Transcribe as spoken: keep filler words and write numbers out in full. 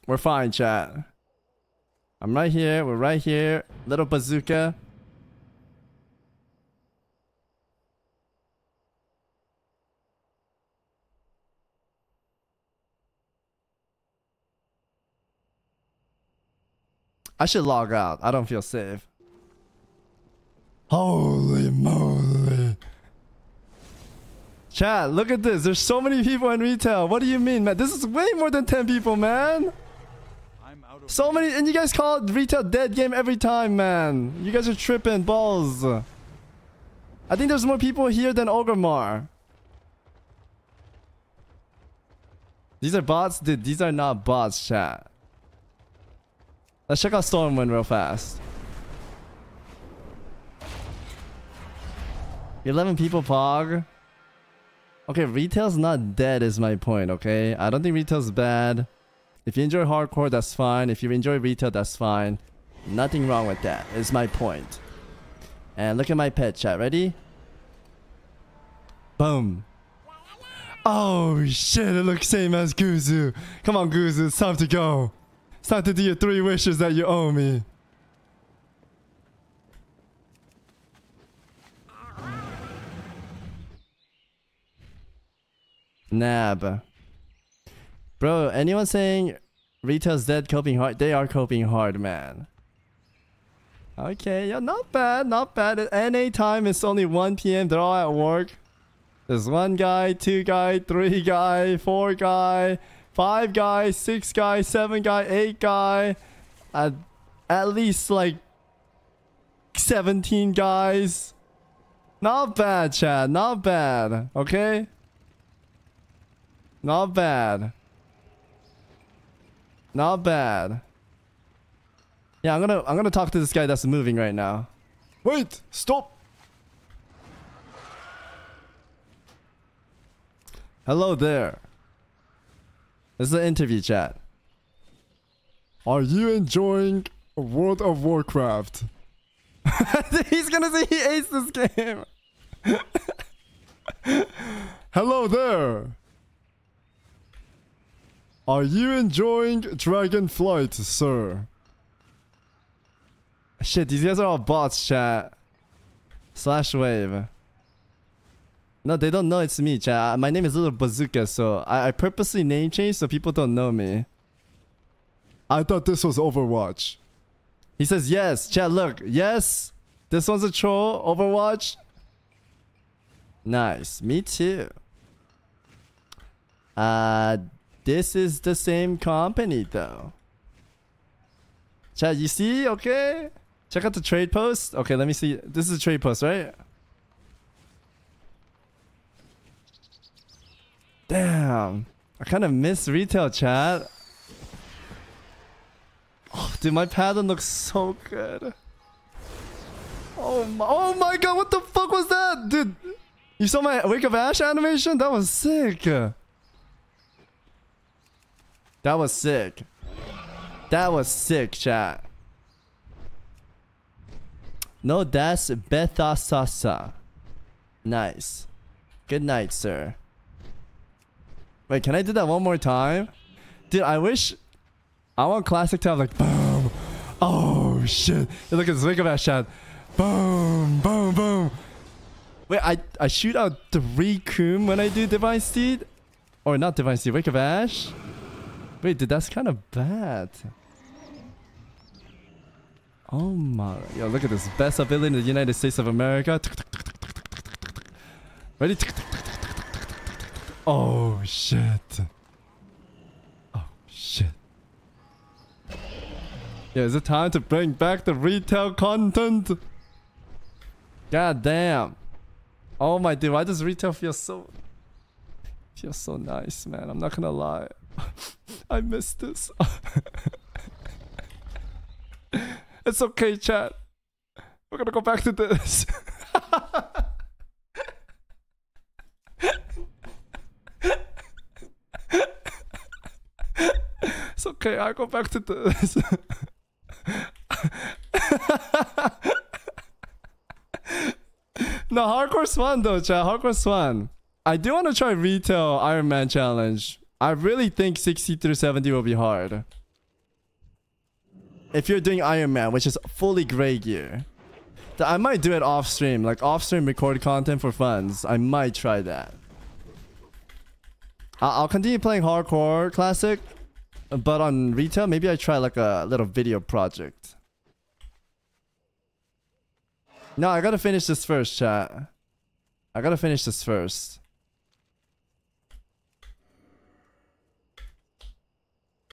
We're fine, chat. I'm right here. We're right here. Little bazooka. I should log out. I don't feel safe. Holy moly. Chat, look at this. There's so many people in retail. What do you mean, man? This is way more than ten people, man. So many, and you guys call it retail dead game every time, man. You guys are tripping balls. I think there's more people here than Ogremar. These are bots? Dude, these are not bots, chat. Let's check out Stormwind real fast. eleven people, Pog. Okay, retail's not dead is my point, okay? I don't think retail's bad. If you enjoy hardcore, that's fine. If you enjoy retail, that's fine. Nothing wrong with that, is my point. And look at my pet, chat. Ready? Boom. Oh, shit. It looks same as Guzu. Come on, Guzu. It's time to go. It's time to do your three wishes that you owe me. Nab. Bro, anyone saying retail's dead coping hard? They are coping hard, man. Okay, yeah, not bad, not bad. At N A time, it's only one P M They're all at work. There's one guy, two guy, three guy, four guy, five guy, six guy, seven guy, eight guy. At, at least like seventeen guys. Not bad, Chad. Not bad. Okay? Not bad. Not bad. Yeah, I'm gonna I'm gonna talk to this guy that's moving right now. Wait, stop. Hello there. This is an interview, chat. Are you enjoying World of Warcraft? He's gonna say he hates this game. Hello there. Are you enjoying Dragonflight, sir? Shit, these guys are all bots, chat. Slash wave. No, they don't know it's me, chat. My name is Little Bazooka, so I, I purposely name change so people don't know me. I thought this was Overwatch. He says yes, chat. Look, yes. This one's a troll. Overwatch. Nice. Me too. Uh, this is the same company though. Chat, you see? Okay. Check out the trade post. Okay, let me see. This is a trade post, right? Damn. I kind of miss retail, chat. Oh, dude, my pattern looks so good. Oh my, oh my god, what the fuck was that? Dude, you saw my Wake of Ash animation? That was sick. That was sick. That was sick, chat. No, that's Bethasasa. Nice. Good night, sir. Wait, can I do that one more time? Dude, I wish... I want classic to have like boom. Oh, shit. Look at this Wake of Ash chat. Boom, boom, boom. Wait, I, I shoot out three Coom when I do Divine Steed? Or not Divine Steed, Wake of Ash? Wait, dude, that's kind of bad. Oh my... Yo, look at this. Best ability in the United States of America. Ready? Oh, shit. Oh, shit. Yeah, is it time to bring back the retail content? God damn. Oh my dude, why does retail feel so... Feels so nice, man. I'm not gonna lie. I miss this. It's okay, chat. We're gonna go back to this. It's okay, I'll go back to this. No, hardcore's fun though, chat. Hardcore's fun. I do want to try retail Iron Man challenge. I really think sixty through seventy will be hard. if you're doing Iron Man, which is fully gray gear. I might do it off stream, like off stream record content for funds. I might try that. I'll continue playing hardcore classic, but on retail, maybe I try like a little video project. No, I gotta finish this first, chat. I gotta finish this first.